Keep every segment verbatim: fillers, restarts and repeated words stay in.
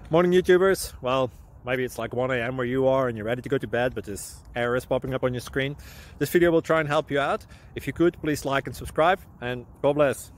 Morning YouTubers. Well, maybe it's like one A M where you are and you're ready to go to bed, but this error is popping up on your screen. This video will try and help you out. If you could, please like and subscribe, and God bless.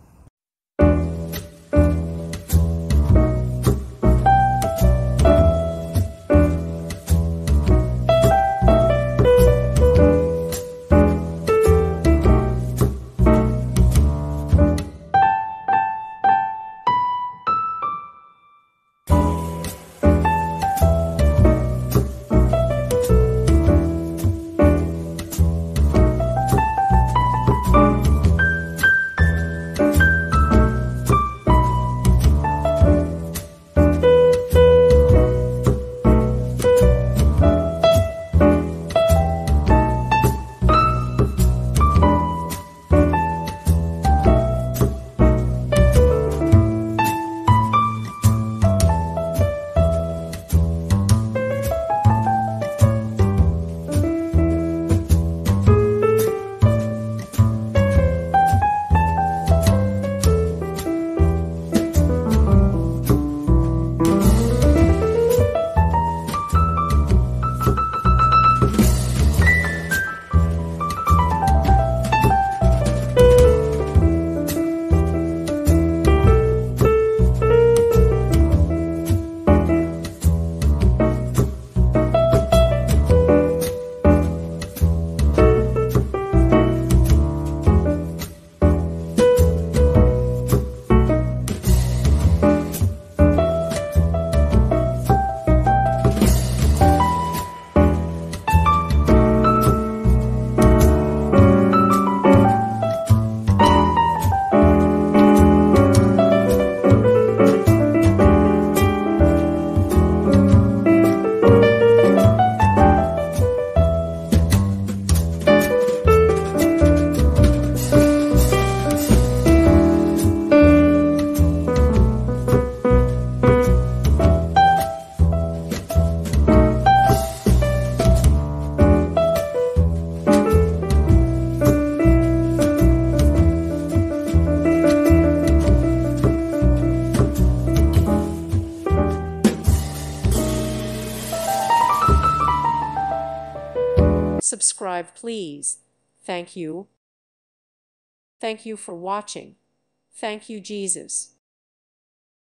Subscribe, please. Thank you. Thank you for watching. Thank you, Jesus.